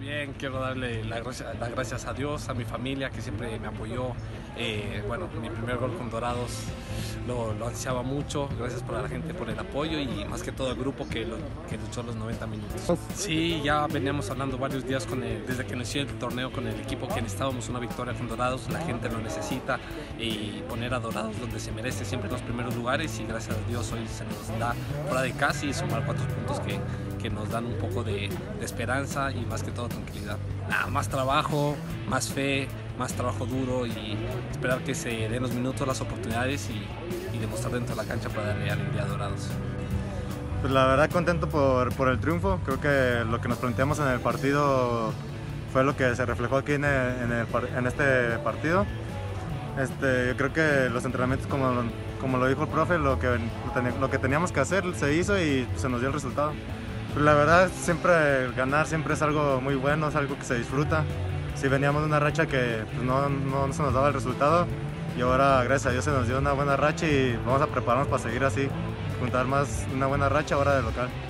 Bien, quiero darle las gracias a Dios, a mi familia que siempre me apoyó. Bueno, mi primer gol con Dorados lo ansiaba mucho. Gracias por la gente por el apoyo y más que todo el grupo que luchó los 90 minutos. Sí, ya veníamos hablando varios días desde que inició el torneo con el equipo que necesitábamos una victoria con Dorados. La gente lo necesita y poner a Dorados donde se merece, siempre en los primeros lugares, y gracias a Dios hoy se nos da fuera de casa y sumar 4 puntos que nos dan un poco de esperanza y más que todo tranquilidad. Más trabajo, más fe, más trabajo duro y esperar que se den los minutos, las oportunidades y demostrar dentro de la cancha para darle alegría a Dorados. Pues la verdad contento por el triunfo. Creo que lo que nos planteamos en el partido fue lo que se reflejó aquí en este partido. Yo creo que los entrenamientos, como lo dijo el profe, lo que teníamos que hacer se hizo y se nos dio el resultado. Pero la verdad, siempre ganar siempre es algo muy bueno, es algo que se disfruta. Sí, veníamos de una racha que pues, no se nos daba el resultado y ahora, gracias a Dios, se nos dio una buena racha y vamos a prepararnos para seguir así, juntar más una buena racha ahora de local.